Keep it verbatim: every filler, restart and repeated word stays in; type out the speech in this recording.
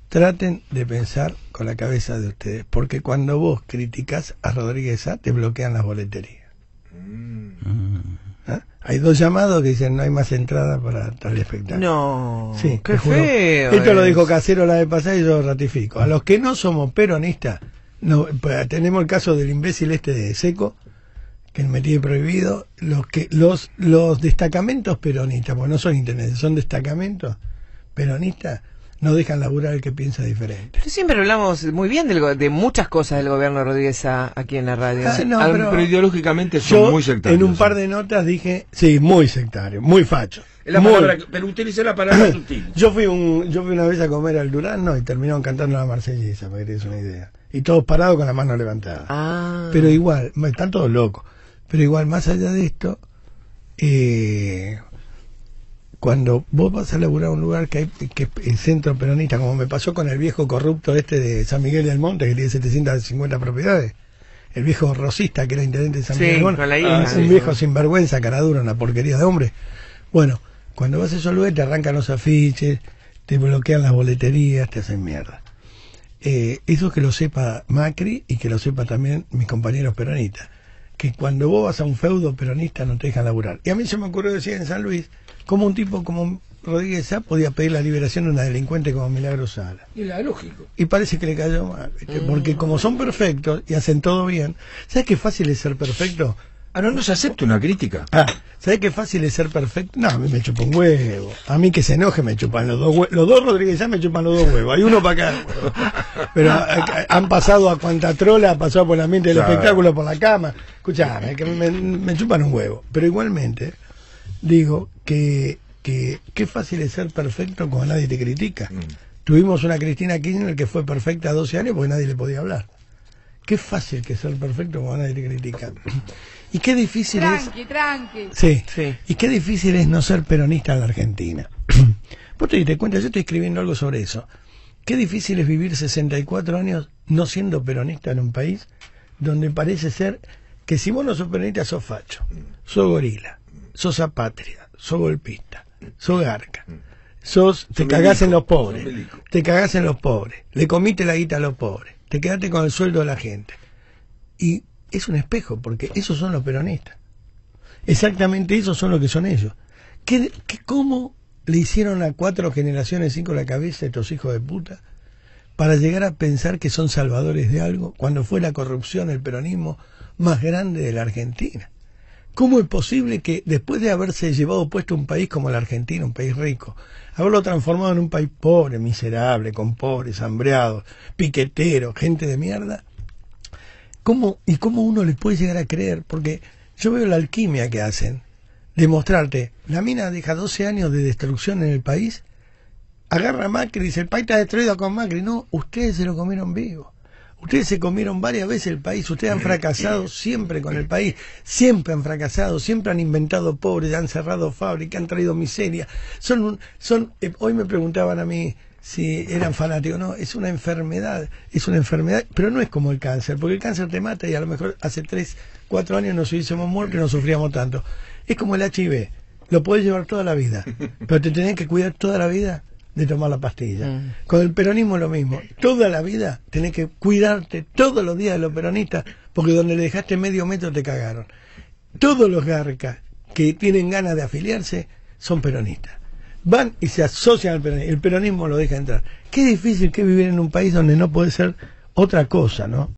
traten de pensar con la cabeza de ustedes, porque cuando vos criticás a Rodríguez Sá, te bloquean las boleterías. Mm. ¿Ah? Hay dos llamados que dicen no hay más entrada para tal espectáculo. No, sí, qué feo. Esto es. Lo dijo Casero la vez pasada y yo ratifico. A los que no somos peronistas, no, pues, tenemos el caso del imbécil este de Seco, que me tiene prohibido, los que los los destacamentos peronistas, porque no son intendentes, son destacamentos peronistas, no dejan laburar al que piensa diferente. Pero siempre hablamos muy bien del, de muchas cosas del gobierno Rodríguez Sá aquí en la radio. Ah, no, pero, pero, pero ideológicamente son yo, muy sectarios. En un par de notas dije, sí, muy sectario, muy facho. Es la muy, palabra, pero utilicé la palabra sutil. Yo fui un, yo fui una vez a comer al Durano y terminaron cantando la marsellesa, para que te des una idea. Y todos parados con la mano levantada. Ah. Pero igual, están todos locos. Pero igual, más allá de esto, eh, cuando vos vas a laburar a un lugar que hay que el centro peronista, como me pasó con el viejo corrupto este de San Miguel del Monte, que tiene setecientas cincuenta propiedades, el viejo rosista que era intendente de San sí, Miguel del Monte, con la hija, un sí. viejo sinvergüenza, caradura, una porquería de hombre. Bueno, cuando vas a esos lugares te arrancan los afiches, te bloquean las boleterías, te hacen mierda. Eh, eso que lo sepa Macri y que lo sepa también mis compañeros peronistas, que cuando vos vas a un feudo peronista no te dejan laburar. Y a mí se me ocurrió decir en San Luis, como un tipo como Rodríguez Sá podía pedir la liberación de una delincuente como Milagro Sala. Y la lógico. Y parece que le cayó mal, ¿viste? Porque como son perfectos y hacen todo bien, ¿sabes qué fácil es ser perfecto? Ah, no, no se acepta una crítica. Ah, ¿sabes qué fácil es ser perfecto? No, a mí me chupa un huevo. A mí que se enoje me chupan los dos huevos. Los dos Rodríguez Sá me chupan los dos huevos. Hay uno para cada huevo. Pero a, a, han pasado a cuanta trola, ha pasado por el ambiente del claro. espectáculo, por la cama. Escuchame, que me, me chupan un huevo. Pero igualmente, digo que que qué fácil es ser perfecto cuando nadie te critica. Mm. Tuvimos una Cristina Kirchner que fue perfecta a doce años porque nadie le podía hablar. Qué fácil que es ser perfecto cuando nadie te critica. Y qué difícil tranqui, es... Tranqui, tranqui. Sí, sí. Y qué difícil es no ser peronista en la Argentina. Vos te diste cuenta, yo estoy escribiendo algo sobre eso. Qué difícil es vivir sesenta y cuatro años no siendo peronista en un país donde parece ser que si vos no sos peronista sos facho, sos gorila, sos apátrida, sos golpista, sos garca, sos, te cagás en los pobres, te cagás en los pobres, le comiste la guita a los pobres, te quedaste con el sueldo de la gente. Y es un espejo, porque esos son los peronistas. Exactamente esos son los que son ellos. ¿Qué, qué, ¿Cómo le hicieron a cuatro generaciones cinco la cabeza a estos hijos de puta para llegar a pensar que son salvadores de algo cuando fue la corrupción, el peronismo más grande de la Argentina? ¿Cómo es posible que después de haberse llevado puesto un país como la Argentina, un país rico, haberlo transformado en un país pobre, miserable, con pobres, hambreados, piqueteros, gente de mierda? ¿Cómo, y cómo uno les puede llegar a creer? Porque yo veo la alquimia que hacen, de mostrarte, la mina deja doce años de destrucción en el país, agarra a Macri y dice, el país está destruido con Macri. No, ustedes se lo comieron vivo. Ustedes se comieron varias veces el país, ustedes han fracasado siempre con el país, siempre han fracasado, siempre han inventado pobres, han cerrado fábricas, han traído miseria. Son, un, son eh, hoy me preguntaban a mí si eran fanáticos. No, es una enfermedad, es una enfermedad, pero no es como el cáncer, porque el cáncer te mata y a lo mejor hace tres, cuatro años nos hubiésemos muerto y no sufríamos tanto. Es como el H I V, lo podés llevar toda la vida, pero te tenés que cuidar toda la vida de tomar la pastilla. Mm. Con el peronismo lo mismo, toda la vida tenés que cuidarte todos los días de los peronistas, porque donde le dejaste medio metro te cagaron. Todos los garcas que tienen ganas de afiliarse son peronistas. Van y se asocian al peronismo, el peronismo lo deja entrar. Qué difícil que es vivir en un país donde no puede ser otra cosa, ¿no?